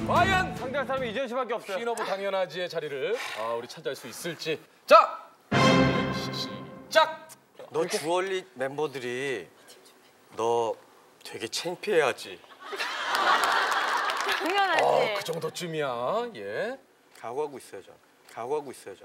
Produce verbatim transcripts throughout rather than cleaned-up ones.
과연 상대할 사람이 이재현 씨밖에 없어요. 퀸오브 당연하지의 자리를 아, 우리 차지할 수 있을지. 자, 시작. 너 주얼리 멤버들이 너 되게 창피해하지. 당연하지. 어, 그 정도쯤이야. 예. 각오하고 있어야죠. 각오하고 있어야죠.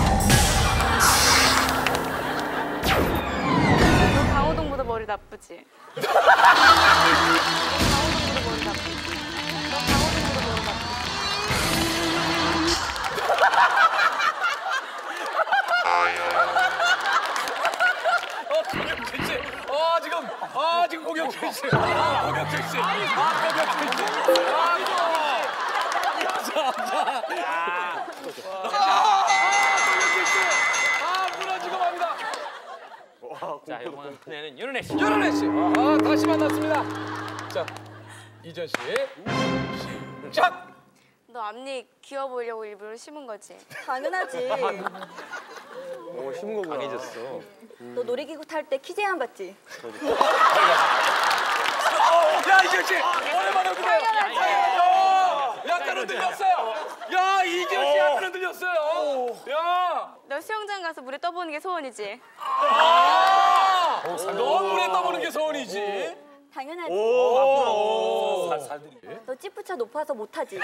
너 강호동보다 머리 나쁘지? 너 강호동보다 머리 나쁘지? 너 강호동보다 머리 나쁘지? 어, 고경철 씨. 어, 지금. 아, 지금 고경철 씨. 아, 고경철 씨. 아, 고경철 씨. 아, 이거. 자, 자. 아, 고경철 씨. 아, 무너지고 맙니다. 자, 이번에는 윤은혜 씨. 윤은혜 씨. 아, 다시 만났습니다. 자, 이재현 씨. 시작. 너 앞니 귀여워 보이려고 일부러 심은 거지? 당연하지. 오, 심은 거구나. 강해졌어. 너 놀이기구 탈 때 키 제한 받지? 야, 이재현 씨. 오랜만에 보세요. 약간 흔들렸어요. 야, 이재현 씨 약간 흔들렸어요. 야. 너 수영장 가서 물에 떠보는 게 소원이지? 아! 너 물에 떠보는 게 소원이지. 당연하지. 오. 너 찌푸차 높아서 못하지?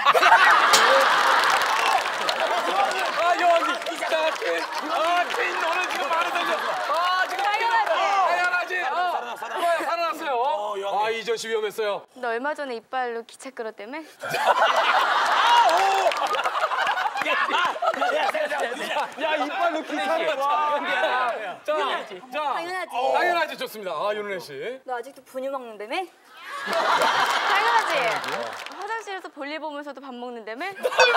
아, 여왕님. 자, 퀸. 아, 퀸 너는 지금 많이 던졌어. 아, 지금 당연하지. 당연하지. 아, 좋아요. 살아났어요. 아, 이재현 씨 위험했어요. 너 얼마 전에 이빨로 기차 끌었다며? 야, 이빨로 기차를 와. 자, 자. 당연하지. 당연하지. 좋습니다. 아, 윤은혜 씨. 너 아직도 분유 먹는다며? 당연하지. 화장실에서 볼일 보면서도 밥 먹는다며? 볼일 보면서도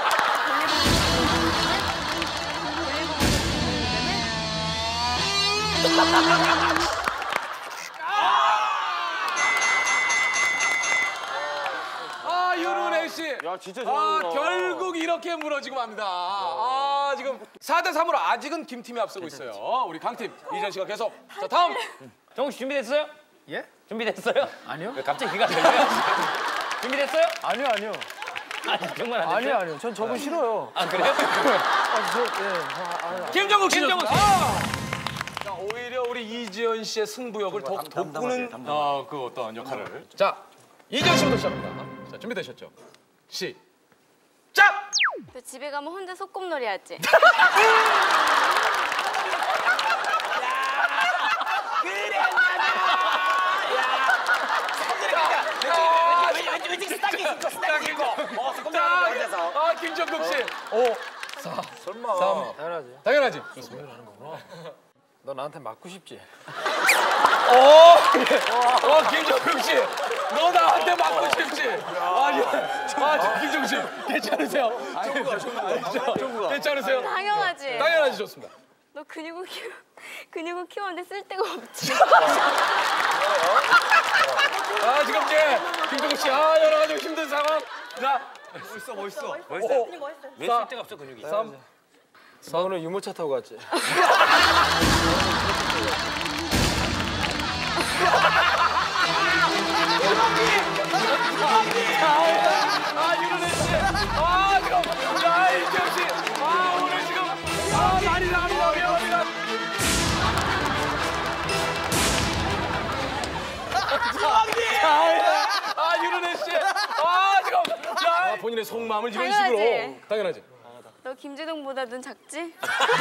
먹는다며? 아, 윤은혜 씨. 야, 진짜 아, 좋아한다. 결국 이렇게 무너지고 맙니다. 아, 지금 사 대 삼으로 아직은 김팀이 앞서고 있어요. 우리 강팀 이재현 씨가 계속. 자, 다음. 정우 씨 준비됐어요? 예? 준비됐어요? 아니요. 왜 갑자기 귀가 들려요? 준비됐어요? 아니요, 아니요. 아니, 정말 안 아니요, 됐어요? 아니요. 전 저분 싫어요. 아, 그래요? 아, 저, 예. 아, 아, 김정국 씨. 김정국 씨. 아! 자, 오히려 우리 이재현 씨의 승부욕을 더욱 돋구는 어, 그 어떤 역할을. 자, 이재현 씨부터 시작합니다. 자, 준비되셨죠? 시작! 너 집에 가면 혼자 소꿉놀이 하지? 아, 김정국 씨. 오, 사, 설마. 삼. 당연하지. 당연하지. 좋습니다. 너 나한테 맞고 싶지? 어, 어, 김정국 씨. 너 나한테 맞고 싶지? 아니, 아, 저 김정국 씨. 괜찮으세요? 정국아, 정국아. 괜찮으세요? 당연하지. 당연하지, 좋습니다. 너 근육을 키워, 근육을 키웠는데 쓸 데가 없지. 아, 지금 이제 김정국 씨, 아, 여러 가지 힘든 상황. 자, 멋있어, 멋있어. 오, 근육 멋있어. 왜 쓸 데가 없어, 근육이? 삼. 나 오늘 유모차 타고 갔지? 아, 윤은혜 씨. 아, 지금. 야, 이재현 씨. 아, 오늘 지금. 아, 많이 나갑니다. 위험합니다. 아, 윤은혜 씨. 아, 지금. 야, 본인의 속마음을 이런 당연하지. 식으로. 당연하지. 너 김재동보다 눈 작지?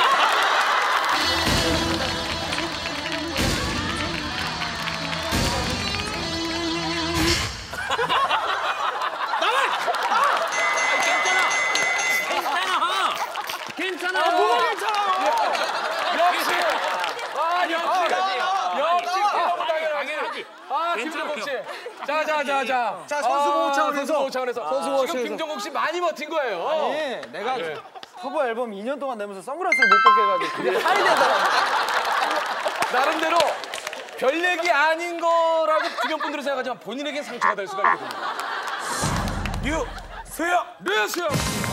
괜찮아. 아, 뭐가 괜찮아요? 역시. 아, 역시. 역시. 당연하지. 아, 김정국 씨. 자, 자, 자, 자. 자, 선수 보호 차원에서. 선수 보호 차원에서. 선수 보호 지금 차원에서. 김정국 씨 많이 버틴 거예요. 아니, 내가 네. 커버 앨범 이 년 동안 내면서 선글라스를 못 벗게 해가지고 그게 살이 되더라고. 나름대로 별 얘기 아닌 거라고 주변 분들은 생각하지만 본인에겐 상처가 될 수가 있거든요. 유수영. 류수영.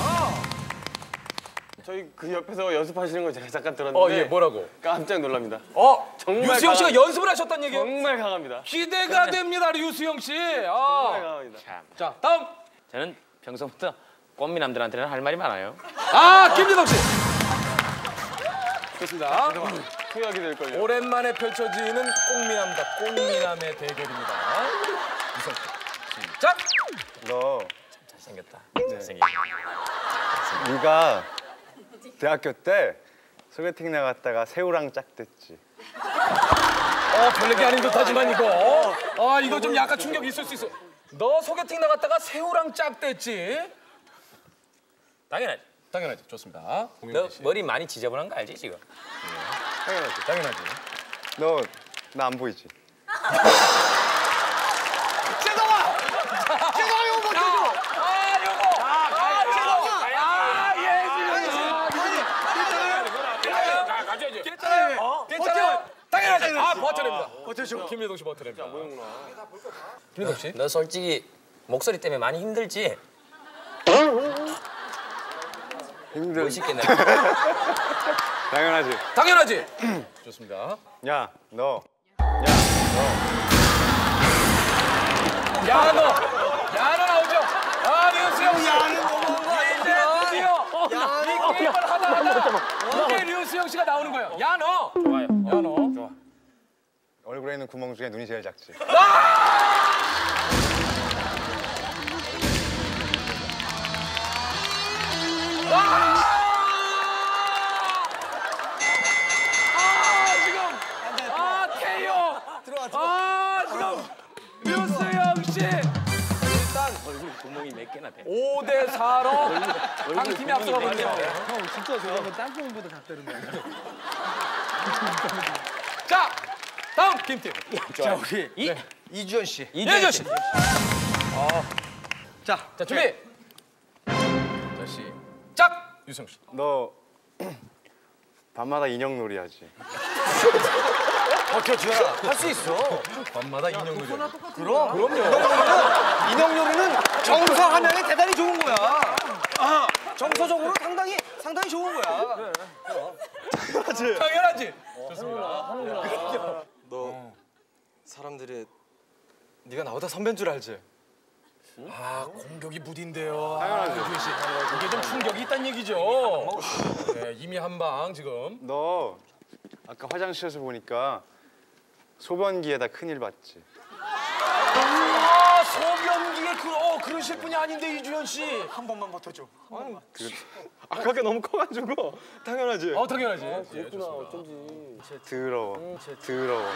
저희 그 옆에서 연습하시는 거 제가 잠깐 들었는데. 어, 예, 뭐라고? 깜짝 놀랍니다. 어, 정말 류수영 씨가 강한- 연습을 하셨다는 얘기예요? 정말 강합니다. 기대가 됩니다, 류수영 씨. 정말 아. 강합니다. 자, 다음. 저는 평소부터 꽃미남들한테는 할 말이 많아요. 아, 김진동 씨. 좋습니다. 후회하게 될걸요. 오랜만에 펼쳐지는 꽁미남과 꽁미남의 대결입니다. 유성 씨. 시작. 너 잘생겼다. 네. 잘생긴. 네가 대학교 때 소개팅 나갔다가 새우랑 짝댔지. 어, 별 얘기 아닌 듯하지만 이거. 아, 이거 좀 약간 충격 있을 수 있어. 너 소개팅 나갔다가 새우랑 짝댔지? 당연하지. 당연하지. 좋습니다. 너 공유민 씨. 머리 많이 지저분한 거 알지 지금? 당연하지. 당연하지. 너 나 안 보이지? 아, 요거. 아, 요거. 아, 예, 지금. 가져야지. 괜찮아요. 괜찮아요. 당연하지. 아, 버텨냅니다. 버텨줘. 김민동 씨 버텨냅니다. 김민동 씨. 너 솔직히 목소리 때문에 많이 힘들지? 힘들. 멋있겠네. 당연하지. 당연하지. 좋습니다. 야, 너. 야, 너. 야너 나오죠? 아, 류수영. 야는 너무한 거 아닌데? 드디어 이 게임을 하다 하다 이제 류수영 씨가 나오는 거예요. 야, 너. 좋아요. 야, 너. 좋아. 얼굴에 있는 구멍 중에 눈이 제일 작지. 아, 지금. 아, 케이오. 아, 지금. 류수영 씨. 얼굴 구멍이 몇 개나 돼? 오 대 사로 한 팀이 앞서가고 있네요. 형 진짜 저러면 땅콩보다 작다는 거야. 자, 다음 김팀. 자 우리 이 이주연 씨. 이재현 씨. 자, 자, 준비. 자, 시작. 유성 씨. 너 밤마다 인형놀이 하지. 버텨줘야 할 수 있어. 밤마다 인형 놀이. 그럼. 그럼요. 인형 요리는 정서 함양이 대단히 좋은 거야. 아, 정서적으로 상당히 상당히 좋은 거야. 당연하지. 좋습니다. 너 사람들이 네가 나보다 선배인 줄 알지? 아, 공격이 무딘데요. 당연하지. 유진 씨. 이게 좀 충격이 있다는 얘기죠. 네, 이미 한 방 지금. 너 아까 화장실에서 보니까 소변기에다 큰일 봤지. 아, 소변기에 그, 어, 그러실 분이 아닌데 이주연 씨. 한 번만 버텨줘. 아까게 너무 커가지고. 당연하지. 어, 당연하지. 예, 좋습니다. 더러워. 더러워.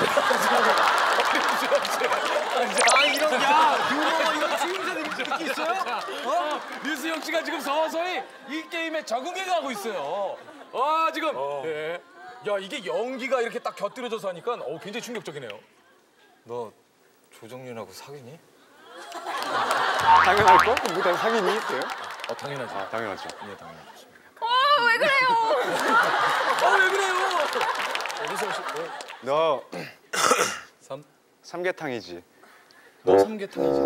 아 이런 야 그거 이거 주임새들이 듣기 있어요? 어? 류수영 씨가 지금 서서히 이 게임에 적응해 가고 있어요. 아, 지금. 예. 야, 이게 연기가 이렇게 딱 곁들여져서 하니까 어, 굉장히 충격적이네요. 너 조정윤하고 사귀니? 당연할 거? 무당 사귀니? 있어요? 어, 당연하지. 아, 당연하지. 예, 당연하지. 어, 왜 그래요? 아, 왜 그래요? 류수영 씨. 어, 너 삼. 삼계탕이지. 너 삼계탕이지.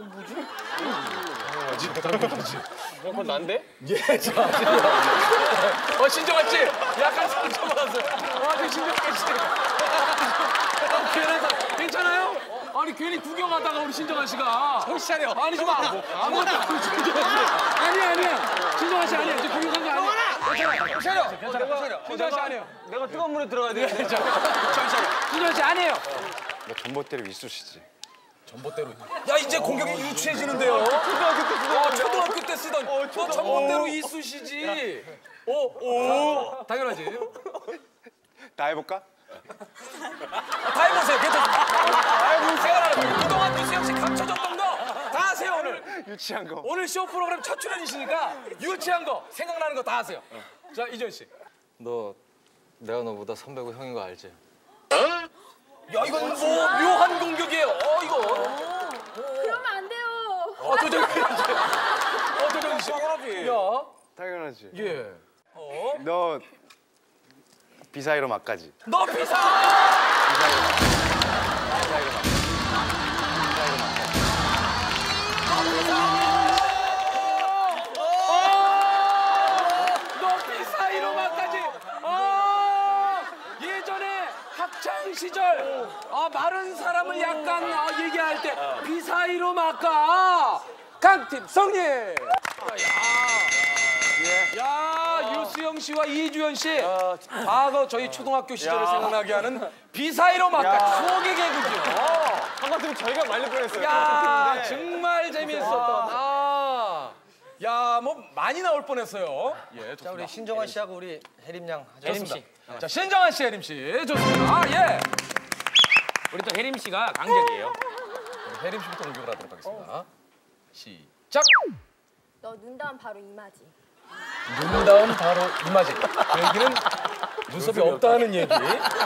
그건 난데? 예, 자. 어, 신정아 씨. 약간 상처받았어요. 아, 저 신정아 씨. 아, 괜찮아. 괜찮아요? 아니, 괜히 구경하다가 우리 신정아 씨가. 정신 차려. 아니, 좀 아무것도 아니고 신정아 씨. 아니야, 아니야. 신정아 씨 아니야. 지금 구경한 거 아니야. 괜찮아. 정신 차려. 괜찮아. 신정아 씨 아니에요. 내가 뜨거운 물에 들어가야 돼. 정신 차려. 신정아 씨 아니에요. 너 전봇대로 이쑤시지. 전봇대로. 야, 이제 공격이 유치해지는데요. 초등학교 때 쓰던. 어, 초등학교 때 쓰던. 너 전봇대로 이쑤시지. 오, 오. 당연하지. 나 해볼까? 다 해보세요. 괜찮습니다. 다 해보세요. 그동안 유수영 씨 감춰줬던 거 다 하세요, 오늘. 유치한 거. 오늘 쇼 프로그램 첫 출연이시니까 유치한 거, 생각나는 거 다 하세요. 자, 이전 씨. 너 내가 너보다 선배고 형인 거 알지? 야, 이건 뭐 묘한 공격이에요. 어, 이거. 그러면 안 돼요. 어, 도전 씨. 어, 도전 씨. 야, 당연하지. 예. 어? 너 비사이로 막가지. 너 비사! 너 비사이로만까지. 아, 예전에 학창 시절 아, 마른 사람을 약간 아, 얘기할 때 비사이로 막가. 강팀 승리. 야, 야 유수영 씨와 이주연 씨. 과거 저희 초등학교 시절을 생각나게 하는 비사이로 막가 추억의 개그죠. 한 번쯤 저희가 말릴 뻔했어요. 야 정말 재미있었던. 아, 야 뭐 많이 나올 뻔했어요. 예, 좋습니다. 자, 우리 신정환 씨하고 우리 혜림 양 하죠. 혜림 씨. 자 신정환 씨, 혜림 씨 좋습니다. 아, 예. 우리 또 혜림 씨가 강적이에요. 우리 혜림 씨부터 공격을 하도록 하겠습니다. 시작. 너 눈 다음 바로 이마지. 눈 다음 바로 이마지. 그 얘기는 눈썹이 없다는 얘기.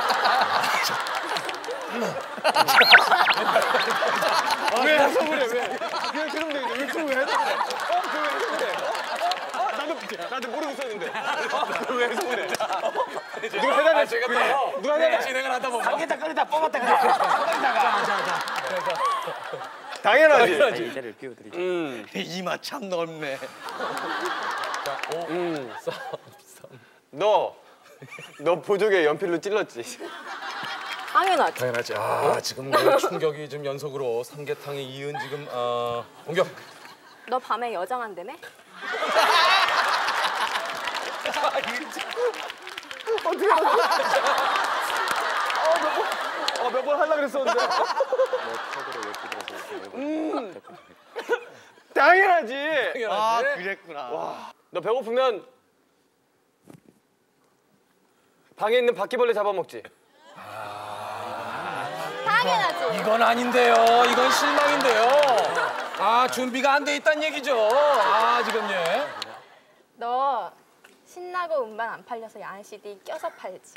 왜 해서 그래? 왜? 그냥 그러면 되는데 왜 그걸 왜 해서 그래? 어? 그왜 해서 그래? 어? 어? 나도 나도 모르고 있었는데. 왜 해서 그래? 누가 해달래? 제가 또 누가 해달래? 진행을 하다 보면 끄다 끄다 뽑았다 그래. 당연하지. 의자를 비워드리죠. 이마 참 넓네. 너, 너 보조개 연필로 찔렀지? 당연하지. 당연하지. 아 지금 뭐 충격이 좀 연속으로 삼계탕에 이은 지금 어, 공격. 너 밤에 여장한다며? 어, 몇 번 하려고 그랬었는데. 음. 당연하지. 아, 그랬구나. 너 배고프면 방에 있는 바퀴벌레 잡아먹지? 당연하지. 이건 아닌데요. 이건 실망인데요. 아 준비가 안 돼 있다는 얘기죠. 아 지금 예. 너 신나고 음반 안 팔려서 야한 씨디 껴서 팔지.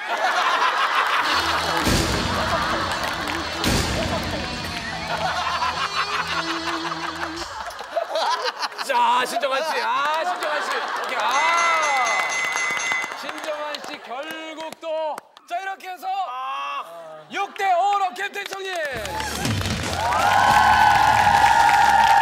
자 신정환 씨. 아 신정환 씨. 오케이. 아 신정환 씨 결국 또 자 이렇게 해서 육 대 오.